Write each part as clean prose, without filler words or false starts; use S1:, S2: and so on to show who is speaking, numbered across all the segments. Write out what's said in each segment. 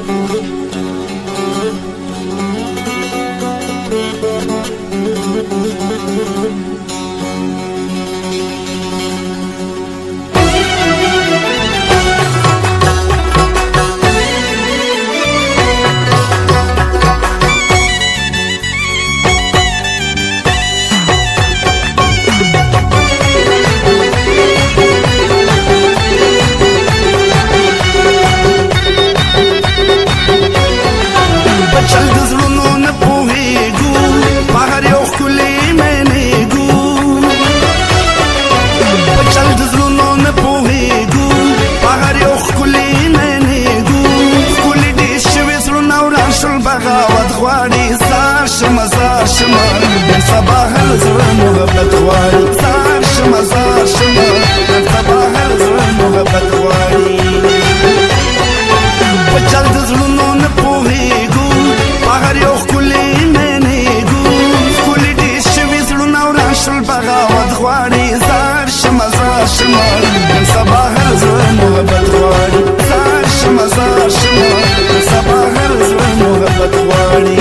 S1: بغاوت غواړي زار شمه نن سبا هر زړه محبت غواړي زار شمه نن سبا هر زړه محبت غواړي په چل د زړونو نه پوهېږو په هر یو ښکلي مینېږو ښکلي ډېر شوي زړونه وران شول بغاوت غواړي زار شمه نن سبا هر زړه محبت غواړي زار شمه نن سبا هر زړه محبت غواړي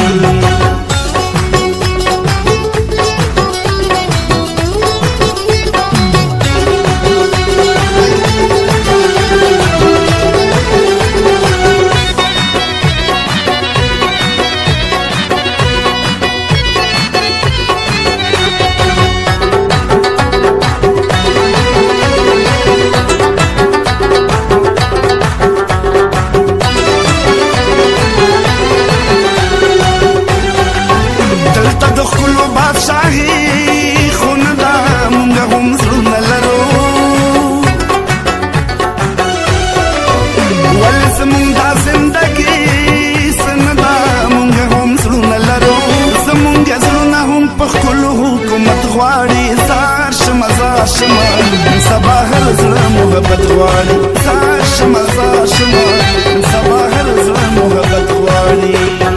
S1: نن سبا هر زړه محبت غواړي زار شمه نن سبا هر زړه محبت غواړي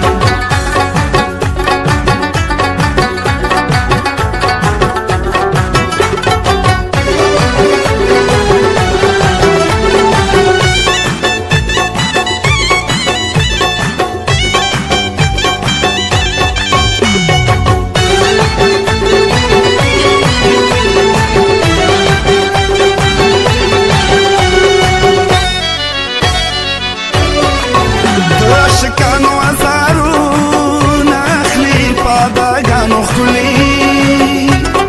S1: عاشقانو ازارو ناخلی پاداگانو خلی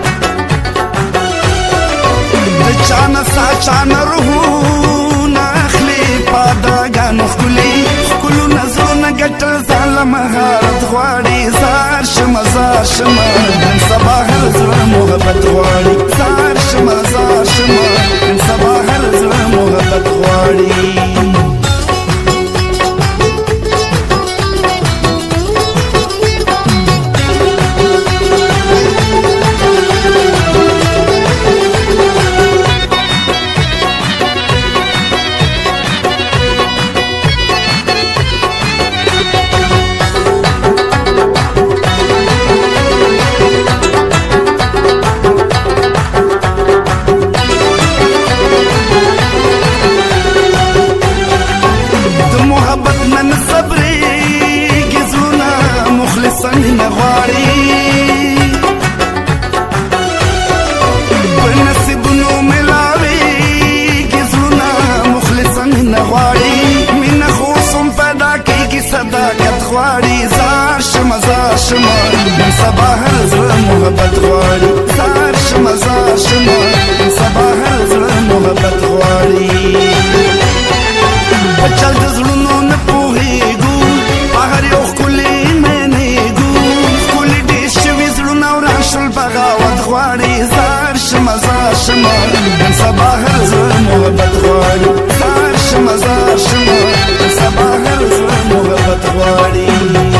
S1: د چانا سا چانا روحو ناخلی پاداگانو خلی خلو نظرو نگتر زال مهارت غواړي زار شمه نن سبا هر زړه محبت غواړي زار شمه نن سبا هر زړه محبت غواړي نن سبا هر زړه محبت غواړي زار شمه نن سبا هر زړه محبت غواړي په چل د زړونو نه پوهېږو په هر یو ښکلي مینېږو ښکلي ډېر شوي زړونه وران شول بغاوت غواړي زار شمه نن سبا هر زړه محبت غواړي زار شمه نن سبا هر زړه محبت غواړي